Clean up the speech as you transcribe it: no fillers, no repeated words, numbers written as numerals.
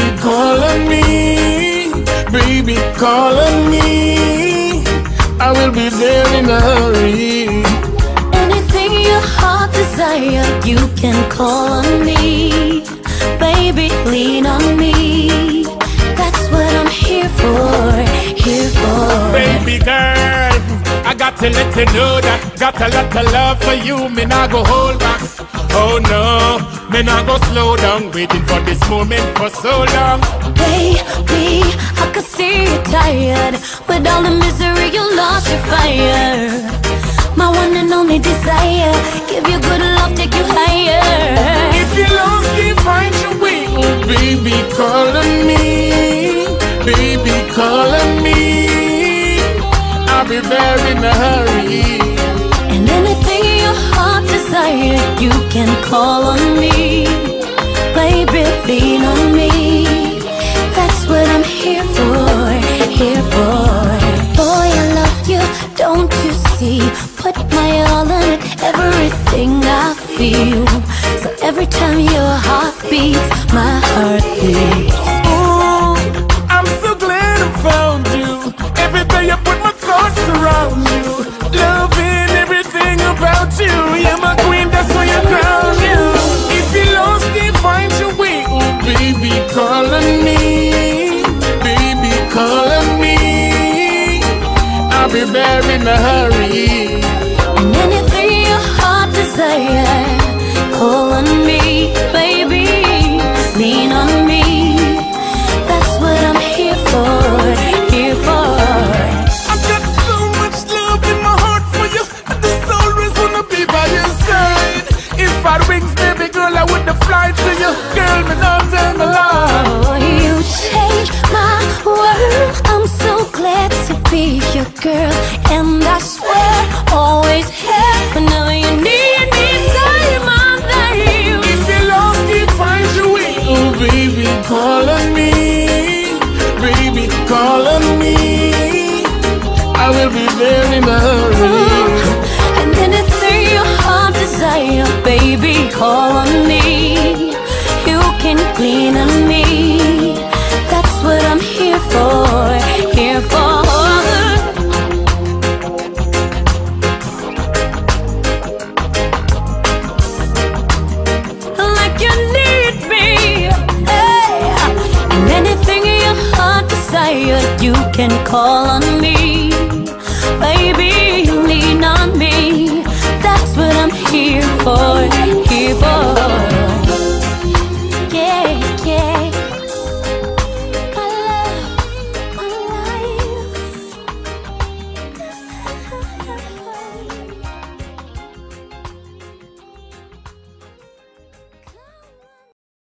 call on me. Baby, call on me. I will be there in a hurry. Anything your heart desire, you can call on me. Baby, lean on me. That's what I'm here for, here for. Baby girl, I got to let you know that got a lot of love for you, me not go hold back. Oh no, me not go slow down, waiting for this moment for so long. Baby, I can see you're tired. With all the misery, you lost your fire. My one and only desire, give you good love, take you higher. If you lost, can't find your way, oh baby, call on me. Baby, call on me. I'll be there in a hurry. And anything your heart desire, you can call on me. Baby, lean on me. That's what I'm here for, here for. Boy, I love you, don't you see? Put my all in it, everything I feel. So every time your heart beats, my heart beats. Ooh, I'm so glad I found you. Every day I put my thoughts around you. Loving everything about you. You're my queen, that's why I crown you. If you lost, can't find your way, oh baby, call on me. Baby, call on me. I'll be there in a hurry. And anything your heart desire, call on me, baby, lean on me. That's what I'm here for, here for. I've got so much love in my heart for you. I just always wanna be by your side. If I had wings, baby girl, I would have fly to you. Girl, me not turn the line. Oh, you changed my world. I'm so glad to be your girl. And I swear, always here, whenever you need me, say my name. If you lost, can't find your way, oh baby, call on me. Baby, call on me. I will be there in a hurry. And anything your heart desire, baby, call on me. You can lean on me. That's what I'm here for, here for. Like you need me, hey. And anything your heart desire, you can call on me. Baby, lean on me. That's what I'm here for.